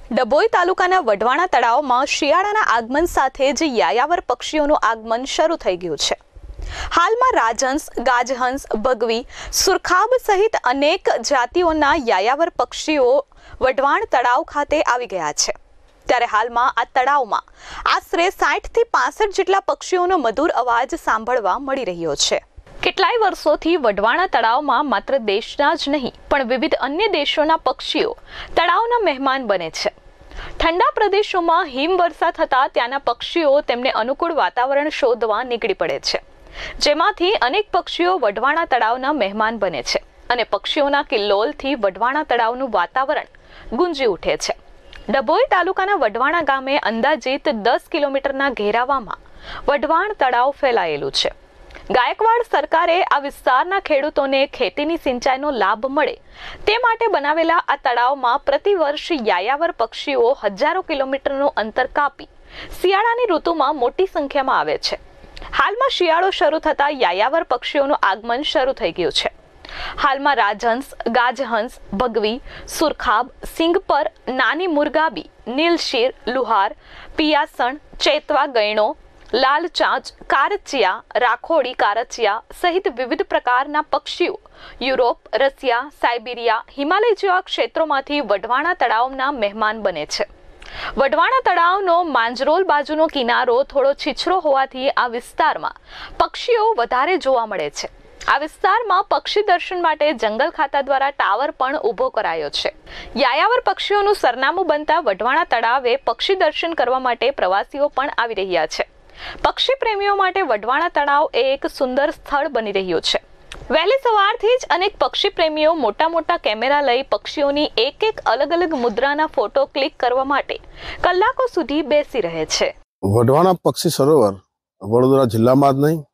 ડભોઈ તાલુકાના વઢવાણા તળાવમાં શિયાળાના આગમન સાથે જ યાયાવર પક્ષીઓનું આગમન શરૂ થઈ ગયું છે। હાલમાં રાજહંસ, ગાજહંસ, ભગવી, સુરખાબ સહિત અનેક જાતિઓના યાયાવર પક્ષીઓ વઢવાણ તળાવ ખાતે આવી ગયા છે। ત્યારે હાલમાં આ તળાવમાં આશરે 60 થી 65 જેટલા પક્ષીઓનો મધુર અવાજ સાંભળવા મળી રહ્યો છે। કેટલાય વર્ષોથી વઢવાણા તળાવમાં માત્ર દેશના જ નહીં પણ વિવિધ અન્ય દેશોના પક્ષીઓ તળાવના મહેમાન બને છે। ઠંડા પ્રદેશોમાં હિમવર્ષા થતાં ત્યાંના પક્ષીઓ તેમને અનુકૂળ વાતાવરણ શોધવા નીકળી પડે છે, જેમાંથી અનેક પક્ષીઓ વઢવાણા તળાવના મહેમાન બને છે અને પક્ષીઓના કિલ્લોલથી વઢવાણા તળાવનું વાતાવરણ ગુંજી ઉઠે છે। ડભોઈ તાલુકાના વઢવાણા ગામે અંદાજિત 10 કિલોમીટરના ઘેરાવામાં વઢવાણ તળાવ ફેલાયેલું છે। ગાયકવાડ સરકારે આ વિસ્તારના ખેડૂતોને ખેતીની સિંચાઈનો લાભ મળે તે માટે બનાવેલા આ તળાવમાં પ્રતિવર્ષ યાયાવર પક્ષીઓ હજારો કિલોમીટરનું અંતર કાપી શિયાળાની ઋતુમાં મોટી સંખ્યામાં આવે છે। હાલમાં શિયાળો શરૂ થતાં યાયાવર પક્ષીઓનું આગમન શરૂ થઈ ગયું છે। હાલમાં રાજહંસ, ગાજહંસ, ભગવી, સુરખાબ, સિંગપર, નાની મુરગાબી, નીલશીર, લુહાર, પિયાસણ, ચેતવા ગયણો, લાલ ચાંચ, કારચિયા, રાખોડી કારચિયા સહિત વિવિધ પ્રકારના પક્ષીઓ યુરોપ, રશિયા, સાઇબિરિયા, હિમાલય જેવા ક્ષેત્રોમાંથી વઢવાણા તળાવના મહેમાન બને છે। વઢવાણા તળાવનો માંજરોલ બાજુનો કિનારો થોડો છીછરો હોવાથી આ વિસ્તારમાં પક્ષીઓ વધારે જોવા મળે છે। આ વિસ્તારમાં પક્ષી દર્શન માટે જંગલ ખાતા દ્વારા ટાવર પણ ઊભો કરાયો છે। યાયાવર પક્ષીઓનું સરનામું બનતા વઢવાણા તળાવે પક્ષી દર્શન કરવા માટે પ્રવાસીઓ પણ આવી રહ્યા છે। પક્ષી પ્રેમીઓ માટે વઢવાણા તળાવ એક સુંદર સ્થળ બની રહ્યું છે। વહેલી સવારથી જ અનેક પક્ષી પ્રેમીઓ મોટા મોટા કેમેરા લઈ પક્ષીઓની એક અલગ અલગ મુદ્રાના ફોટો ક્લિક કરવા માટે કલાકો સુધી બેસી રહે છે। વઢવાણા પક્ષી સરોવર વડોદરા જિલ્લામાં જ નહીં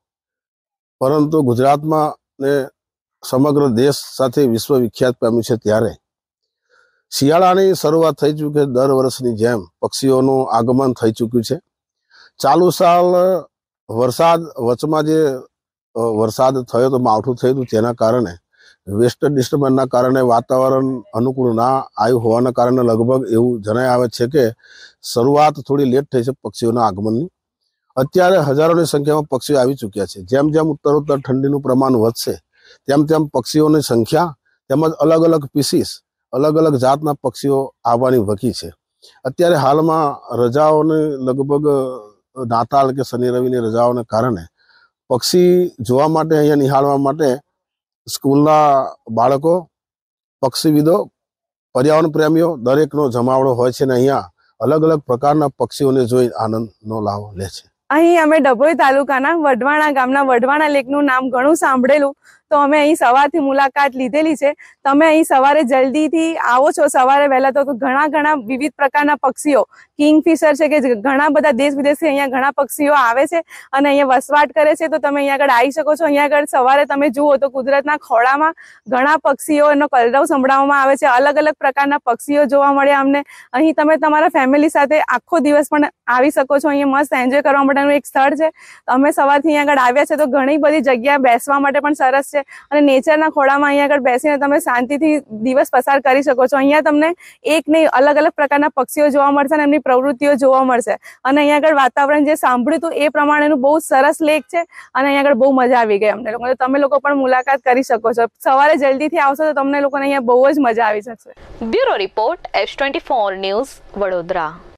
પરંતુ ગુજરાતમાં ને સમગ્ર દેશ સાથે વિશ્વ વિખ્યાત પામ્યું છે। ત્યારે શિયાળાની શરૂઆત થઈ ચૂકી, દર વર્ષની જેમ પક્ષીઓનું આગમન થઈ ચૂક્યું છે। ચાલુ સાલ વચમાં જે વરસાદ થયો તો માવઠું થયું હતું, તેના કારણે વેસ્ટર્ન ડિસ્ટર્બન્સના કારણે વાતાવરણ અનુકૂળ ના આવ્યું હોવાના કારણે લગભગ એવું જણાય આવે છે કે શરૂઆત થોડી લેટ થઈ છે પક્ષીઓના આગમનની। અત્યારે હજારોની સંખ્યામાં પક્ષીઓ આવી ચૂક્યા છે। જેમ જેમ ઉત્તરોત્તર ઠંડીનું પ્રમાણ વધશે તેમ તેમ પક્ષીઓની સંખ્યા તેમજ અલગ અલગ પીસીસ, અલગ અલગ જાતના પક્ષીઓ આવવાની વકી છે। અત્યારે હાલમાં રજાઓની લગભગ નાતાલ કે શનિ રવિની રજાઓને કારણે પક્ષી જોવા માટે, અહીંયા નિહાળવા માટે સ્કૂલના બાળકો, પક્ષીવિદો, પર્યાવરણ પ્રેમીઓ દરેકનો જમાવડો હોય છે ને અહીંયા અલગ અલગ પ્રકારના પક્ષીઓને જોઈ આનંદનો લાભ લે છે। અહીં અમે ડભોઈ તાલુકાના વઢવાણા ગામના વઢવાણા લેકનું નામ ઘણું સાંભળેલું, તો અમે અહીં સવારથી મુલાકાત લીધેલી છે। તમે અહીં સવારે જલ્દીથી આવો છો, સવારે વહેલા તો ઘણા વિવિધ પ્રકારના પક્ષીઓ, કિંગફિશર છે કે ઘણા બધા દેશ વિદેશથી અહીંયા ઘણા પક્ષીઓ આવે છે અને અહીંયા વસવાટ કરે છે। તો તમે અહીંયા આગળ આવી શકો છો। અહીંયા આગળ સવારે તમે જુઓ તો કુદરતના ખોળામાં ઘણા પક્ષીઓ એનો કલરવ સંભળાવવામાં આવે છે। અલગ અલગ પ્રકારના પક્ષીઓ જોવા મળે અમને। અહીં તમે તમારા ફેમિલી સાથે આખો દિવસ પણ આવી શકો છો। અહીંયા મસ્ત એન્જોય કરવા માટેનું એક સ્થળ છે। અમે સવારથી અહીંયા આગળ આવ્યા છે તો ઘણી બધી જગ્યા બેસવા માટે પણ સરસ છે અને નેચરના ખોળામાં અહીંયા આગળ બેસીને તમે શાંતિથી દિવસ પસાર કરી શકો છો। અહીંયા તમને એક નહીં અલગ અલગ પ્રકારના પક્ષીઓ જોવા મળશે અને એમની પ્રવૃત્તિઓ જોવા મળશે અને અહીંયા આગળ વાતાવરણ જે સાંભળ્યું હતું એ પ્રમાણેનું બહુ સરસ લેક છે અને અહીંયા આગળ બહુ મજા આવી ગઈ અમને લોકોને। તમે લોકો પણ મુલાકાત કરી શકો છો। સવારે જલ્દીથી આવશો તો તમને લોકોને અહીંયા બહુ જ મજા આવી શકશે। Bureau report S24 news, Vadodara.